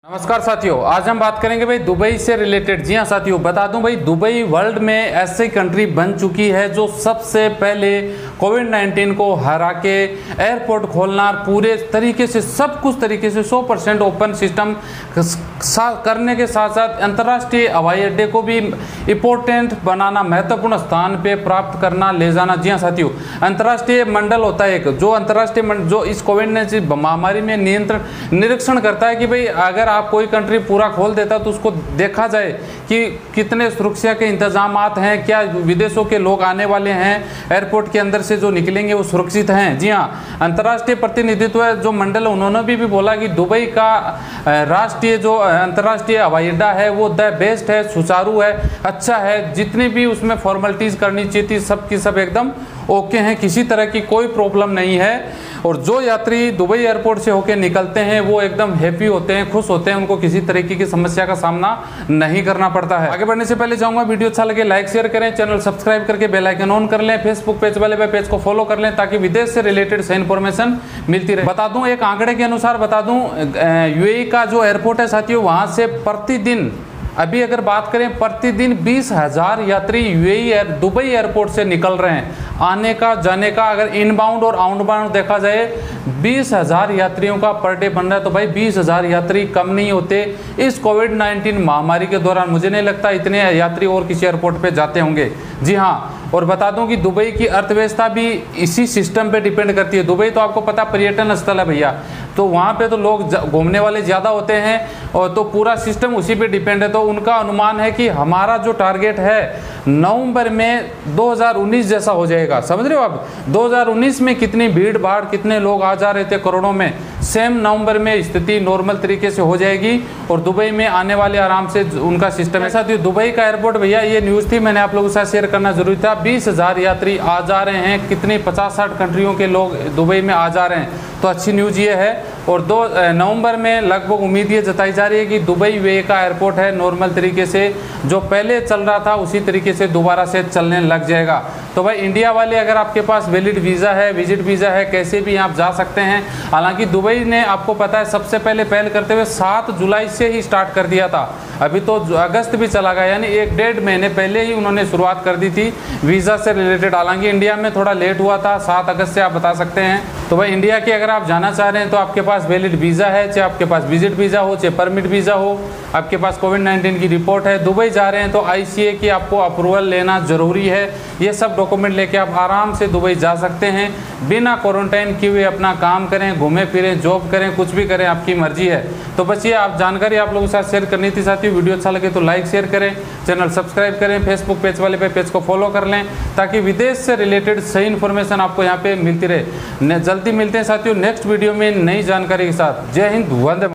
नमस्कार साथियों, आज हम बात करेंगे भाई दुबई से रिलेटेड। जी हाँ साथियों, बता दूं भाई दुबई वर्ल्ड में ऐसी कंट्री बन चुकी है जो सबसे पहले कोविड-19 को हरा के एयरपोर्ट खोलना, पूरे तरीके से सब कुछ तरीके से 100% ओपन सिस्टम करने के साथ साथ अंतर्राष्ट्रीय हवाई अड्डे को भी इम्पोर्टेंट बनाना, महत्वपूर्ण स्थान पे प्राप्त करना, ले जाना। जी हाँ साथियों, अंतर्राष्ट्रीय मंडल होता है एक, जो अंतर्राष्ट्रीय जो इस कोविड-19 महामारी में निरीक्षण करता है कि भाई अगर आप कोई कंट्री पूरा खोल देता तो उसको देखा जाए कि कितने सुरक्षा के इंतजाम हैं, क्या विदेशों के लोग आने वाले हैं, एयरपोर्ट के अंदर से जो निकलेंगे वो सुरक्षित हैं। जी हाँ, अंतर्राष्ट्रीय प्रतिनिधित्व जो मंडल उन्होंने भी बोला कि दुबई का राष्ट्रीय जो अंतर्राष्ट्रीय हवाई अड्डा है वो द बेस्ट है, सुचारू है, अच्छा है, जितनी भी उसमें फॉर्मेलिटीज करनी चाहिए थी सब की सब एकदम ओके हैं, किसी तरह की कोई प्रॉब्लम नहीं है। और जो यात्री दुबई एयरपोर्ट से होकर निकलते हैं वो एकदम हैप्पी होते हैं, खुश होते हैं, उनको किसी तरीके की समस्या का सामना नहीं करना पड़ता है। आगे बढ़ने से पहले चाहूंगा वीडियो अच्छा लगे लाइक शेयर करें, चैनल सब्सक्राइब करके बेल आइकन ऑन कर लें, फेसबुक पेज वाले पेज को फॉलो कर लें ताकि विदेश से रिलेटेड सही इन्फॉर्मेशन मिलती रहे। बता दूं, एक आंकड़े के अनुसार बता दूं, यूएई का जो एयरपोर्ट है साथियों, वहां से प्रतिदिन, अभी अगर बात करें, प्रतिदिन 20,000 यात्री यूएई दुबई एयरपोर्ट से निकल रहे हैं। आने का जाने का अगर इनबाउंड और आउटबाउंड देखा जाए 20,000 यात्रियों का पर डे बन रहा है। तो भाई 20,000 यात्री कम नहीं होते। इस कोविड-19 महामारी के दौरान मुझे नहीं लगता इतने यात्री और किसी एयरपोर्ट पे जाते होंगे। जी हाँ, और बता दूं कि दुबई की अर्थव्यवस्था भी इसी सिस्टम पे डिपेंड करती है। दुबई तो आपको पता पर्यटन स्थल है भैया, तो वहाँ पे तो लोग घूमने वाले ज़्यादा होते हैं और तो पूरा सिस्टम उसी पे डिपेंड है। तो उनका अनुमान है कि हमारा जो टारगेट है नवंबर में 2019 जैसा हो जाएगा। समझ रहे हो आप, 2019 में कितनी भीड़ भाड़, कितने लोग आ जा रहे थे करोड़ों में, सेम नवंबर में स्थिति नॉर्मल तरीके से हो जाएगी और दुबई में आने वाले आराम से उनका सिस्टम है। साथ ही दुबई का एयरपोर्ट भैया, ये न्यूज़ थी, मैंने आप लोगों के साथ शेयर करना जरूरी था। 20,000 यात्री आ जा रहे हैं, कितनी 50-60 कंट्रियों के लोग दुबई में आ जा रहे हैं, तो अच्छी न्यूज़ ये है। और 2 नवंबर में लगभग उम्मीद ये जताई जा रही है कि दुबई वे का एयरपोर्ट है नॉर्मल तरीके से जो पहले चल रहा था उसी तरीके से दोबारा से चलने लग जाएगा। तो भाई इंडिया वाले, अगर आपके पास वैलिड वीज़ा है, विजिट वीज़ा है, कैसे भी आप जा सकते हैं। हालांकि दुबई ने, आपको पता है, सबसे पहले पहल करते हुए 7 जुलाई से ही स्टार्ट कर दिया था। अभी तो अगस्त भी चला गया, यानी 1-1.5 महीने पहले ही उन्होंने शुरुआत कर दी थी वीज़ा से रिलेटेड। हालांकि इंडिया में थोड़ा लेट हुआ था, 7 अगस्त से आप बता सकते हैं। तो भाई इंडिया के अगर आप जाना चाह रहे हैं तो आपके पास वैलिड वीज़ा है, चाहे आपके पास विजिट वीज़ा हो, चाहे परमिट वीज़ा हो, आपके पास कोविड-19 की रिपोर्ट है, दुबई जा रहे हैं तो आईसीए की आपको अप्रूवल लेना ज़रूरी है। ये सब डॉक्यूमेंट लेके आप आराम से दुबई जा सकते हैं, बिना क्वारंटाइन किए हुए अपना काम करें, घूमें फिरें, जॉब करें, कुछ भी करें, आपकी मर्जी है। तो बस ये आप जानकारी आप लोगों के साथ शेयर करनी थी साथियों। वीडियो अच्छा लगे तो लाइक शेयर करें, चैनल सब्सक्राइब करें, फेसबुक पेज वाले पेज को फॉलो कर लें ताकि विदेश से रिलेटेड सही इन्फॉर्मेशन आपको यहाँ पे मिलती रहे। जल्दी मिलते हैं साथियों नेक्स्ट वीडियो में नई जानकारी के साथ। जय हिंद, वंदे।